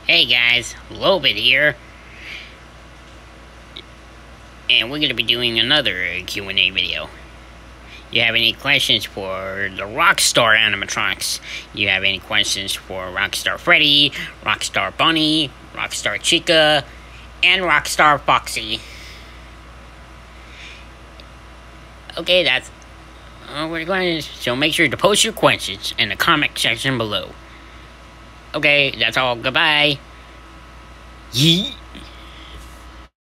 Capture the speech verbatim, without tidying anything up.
Hey guys, Lobit here, and we're going to be doing another Q and A video. You have any questions for the Rockstar Animatronics? You have any questions for Rockstar Freddy, Rockstar Bonnie, Rockstar Chica, and Rockstar Foxy? Okay, that's uh, we're going to, so make sure to post your questions in the comment section below. Okay, that's all. Goodbye. Yeet.